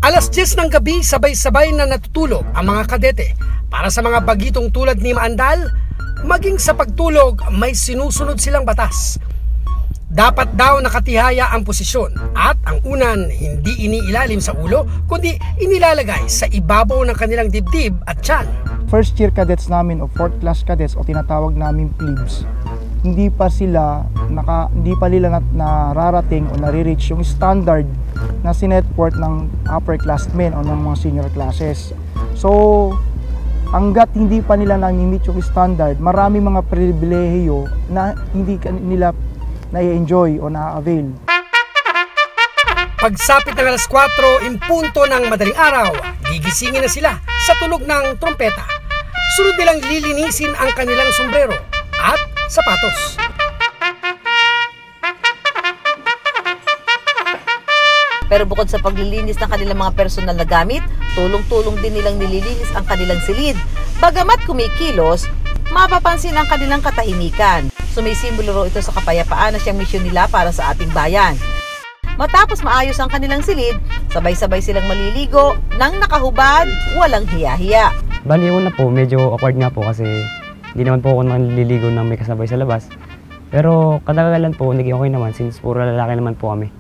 10:00 ng gabi, sabay-sabay na natutulog ang mga kadete. Para sa mga bagitong tulad ni Maandal, maging sa pagtulog may sinusunod silang batas. Dapat daw nakatihaya ang posisyon at ang unan hindi iniilalim sa ulo kundi inilalagay sa ibabaw ng kanilang dibdib at tiyan. First year cadets namin o fourth class cadets o tinatawag namin plebes, hindi pa nila nararating o nare-reach yung standard na sinetwork ng upperclassmen o ng mga senior classes. So, hanggat hindi pa nila na-meet yung standard, marami mga pribilehiyo na hindi nila na-enjoy o na-avail. Pagsapit ng 4:00 impunto ng madaling araw, gigisingin na sila sa tunog ng trompeta. Sunod nilang lilinisin ang kanilang sombrero at sapatos. Pero bukod sa paglilinis ng kanilang mga personal na gamit, tulong-tulong din nilang nililinis ang kanilang silid. Bagamat kumikilos, mapapansin ang kanilang katahimikan. Sumisimbolo raw ito sa kapayapaan na siyang misyon nila para sa ating bayan. Matapos maayos ang kanilang silid, sabay-sabay silang maliligo nang nakahubad, walang hiya-hiya. Bali una po, medyo awkward nga po kasi hindi naman po ako naliligo na may kasabay sa labas. Pero kadagalan po, naging okay naman since puro lalaki naman po kami.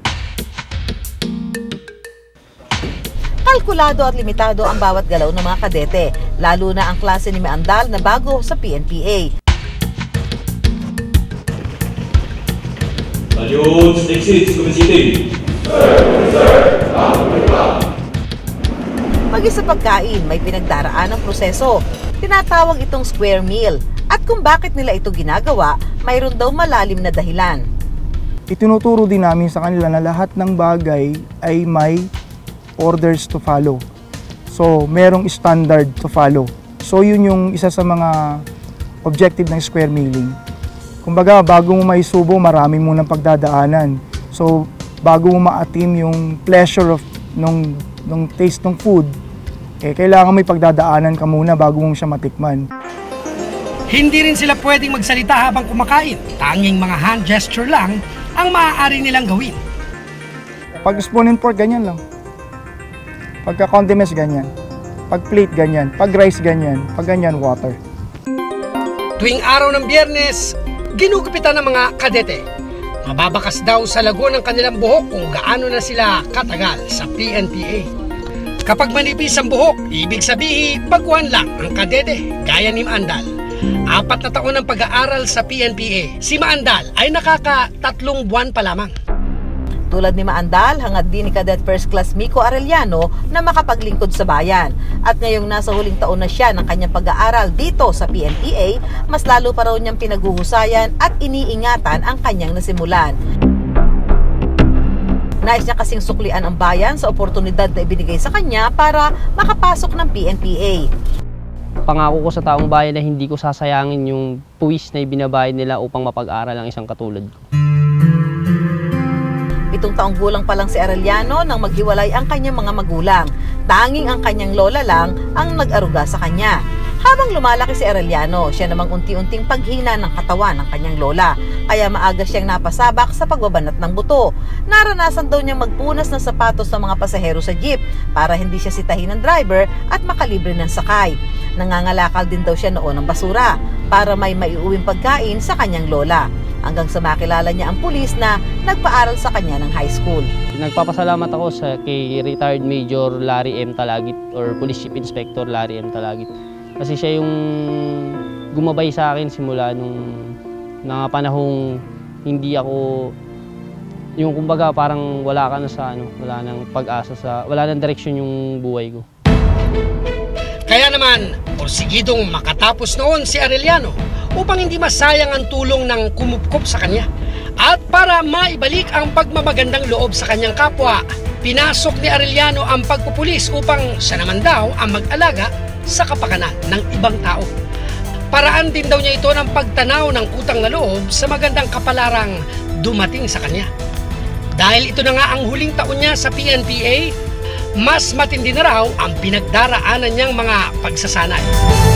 Kalkulado at limitado ang bawat galaw ng mga kadete, lalo na ang klase ni Maandal na bago sa PNPA. Salute, exit, committee. Maging sa pagkain, may pinagdaraan ng proseso. Tinatawag itong square meal. At kung bakit nila ito ginagawa, mayroon daw malalim na dahilan. Itinuturo din namin sa kanila na lahat ng bagay ay may orders to follow. So, merong standard to follow. So, yun yung isa sa mga objective ng square mealing. Kumbaga, bago mo maisubo, marami mo ng pagdadaanan. So, bago mo maatim yung pleasure of nung taste ng food, kailangan may pagdadaanan ka muna bago mo siya matikman. Hindi rin sila pwedeng magsalita habang kumakain. Tanging mga hand gesture lang ang maaari nilang gawin. Pag spoon and fork, ganyan lang. Pagka condiments, ganyan. Pag plate, ganyan. Pag rice, ganyan. Pag ganyan, water. Tuwing araw ng Biyernes, ginugupitan ng mga kadete. Mababakas daw sa lago ng kanilang buhok kung gaano na sila katagal sa PNPA. Kapag manipis ang buhok, ibig sabihin baguhan lang ang kadete gaya ni Maandal. 4 na taon ng pag-aaral sa PNPA, si Maandal ay nakaka-3 buwan pa lamang. Tulad ni Maandal, hangad din ni Cadet First Class Mico Arellano na makapaglingkod sa bayan. At ngayong nasa huling taon na siya ng kanyang pag-aaral dito sa PNPA, mas lalo pa raw niyang pinaguhusayan at iniingatan ang kanyang nasimulan. Nais niya kasing suklian ang bayan sa oportunidad na ibinigay sa kanya para makapasok ng PNPA. Pangako ko sa taong bayan na hindi ko sasayangin yung puwis na ibinabayad nila upang mapag-aral ang isang katulad ko. 7 taong gulang pa lang si Arellano nang maghiwalay ang kanyang mga magulang. Tanging ang kanyang lola lang ang nag-aruga sa kanya. Habang lumalaki si Arellano, siya namang unti-unting paghina ng katawan ng kanyang lola. Kaya maaga siyang napasabak sa pagbabanat ng buto. Naranasan daw niyang magpunas ng sapatos ng mga pasahero sa jeep para hindi siya sitahin ng driver at makalibre ng sakay. Nangangalakal din daw siya noon ng basura para may maiuwing pagkain sa kanyang lola. Hanggang sa makilala niya ang pulis na nagpaaral sa kanya ng high school. Nagpapasalamat ako kay retired Major Larry M. Talagit or Police Chief Inspector Larry M. Talagit. Kasi siya yung gumabay sa akin simula nung mga panahong hindi ako, yung kumbaga parang wala ka na sa wala nang pag-asa wala nang direksyon yung buhay ko. Kaya naman, porsigidong makatapos noon si Arellano upang hindi masayang ang tulong ng kumupkop sa kanya. At para maibalik ang pagmamagandang loob sa kanyang kapwa, pinasok ni Arellano ang pagpupulis upang siya naman daw ang mag-alaga sa kapakanan ng ibang tao. Paraan din daw niya ito ng pagtanaw ng utang na loob sa magandang kapalarang dumating sa kanya. Dahil ito na nga ang huling taon niya sa PNPA, mas matindi na raw ang pinagdaraanan niyang mga pagsasanay.